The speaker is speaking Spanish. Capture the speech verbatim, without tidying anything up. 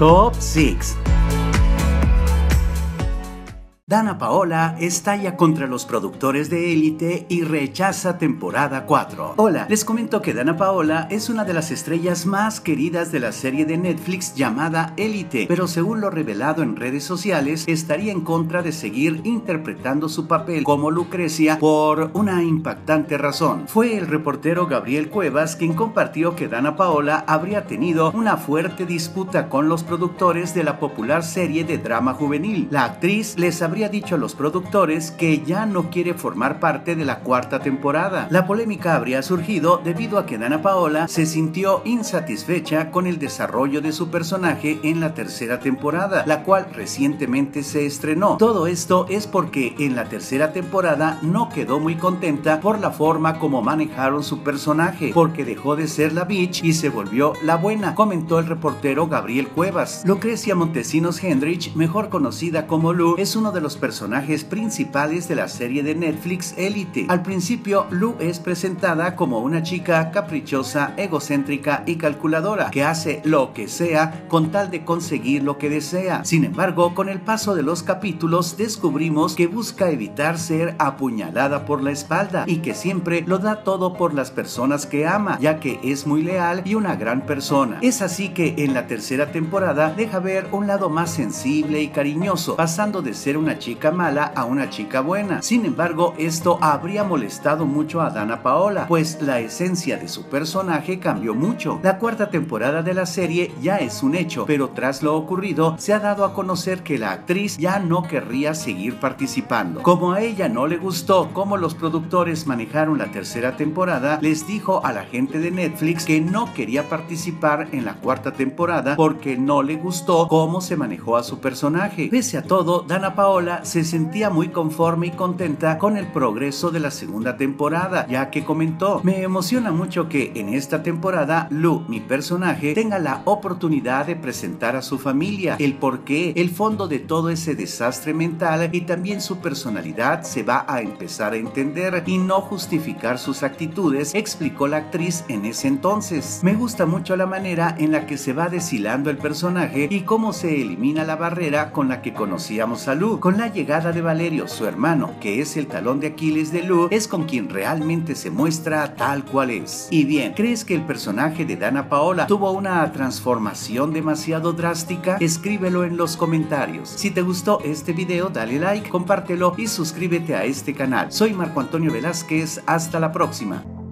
Top seis. Dana Paola estalla contra los productores de Élite y rechaza temporada cuatro. Hola, les comento que Dana Paola es una de las estrellas más queridas de la serie de Netflix llamada Élite, pero según lo revelado en redes sociales, estaría en contra de seguir interpretando su papel como Lucrecia por una impactante razón. Fue el reportero Gabriel Cuevas quien compartió que Dana Paola habría tenido una fuerte disputa con los productores de la popular serie de drama juvenil. La actriz les habría dicho a los productores que ya no quiere formar parte de la cuarta temporada. La polémica habría surgido debido a que Dana Paola se sintió insatisfecha con el desarrollo de su personaje en la tercera temporada, la cual recientemente se estrenó. Todo esto es porque en la tercera temporada no quedó muy contenta por la forma como manejaron su personaje, porque dejó de ser la bitch y se volvió la buena, comentó el reportero Gabriel Cuevas. Lucrecia Montesinos Hendrich, mejor conocida como Lu, es uno de los personajes principales de la serie de Netflix Élite. Al principio, Lu es presentada como una chica caprichosa, egocéntrica y calculadora, que hace lo que sea con tal de conseguir lo que desea. Sin embargo, con el paso de los capítulos, descubrimos que busca evitar ser apuñalada por la espalda y que siempre lo da todo por las personas que ama, ya que es muy leal y una gran persona. Es así que en la tercera temporada deja ver un lado más sensible y cariñoso, pasando de ser una chica mala a una chica buena. Sin embargo, esto habría molestado mucho a Dana Paola, pues la esencia de su personaje cambió mucho. La cuarta temporada de la serie ya es un hecho, pero tras lo ocurrido se ha dado a conocer que la actriz ya no querría seguir participando. Como a ella no le gustó cómo los productores manejaron la tercera temporada, les dijo a la gente de Netflix que no quería participar en la cuarta temporada porque no le gustó cómo se manejó a su personaje. Pese a todo, Dana Paola se sentía muy conforme y contenta con el progreso de la segunda temporada, ya que comentó: me emociona mucho que en esta temporada Lu, mi personaje, tenga la oportunidad de presentar a su familia, el porqué, el fondo de todo ese desastre mental, y también su personalidad se va a empezar a entender y no justificar sus actitudes, explicó la actriz en ese entonces. Me gusta mucho la manera en la que se va deshilando el personaje y cómo se elimina la barrera con la que conocíamos a Lu. Con la llegada de Valerio, su hermano, que es el talón de Aquiles de Lu, es con quien realmente se muestra tal cual es. Y bien, ¿crees que el personaje de Dana Paola tuvo una transformación demasiado drástica? Escríbelo en los comentarios. Si te gustó este video, dale like, compártelo y suscríbete a este canal. Soy Marco Antonio Velázquez, hasta la próxima.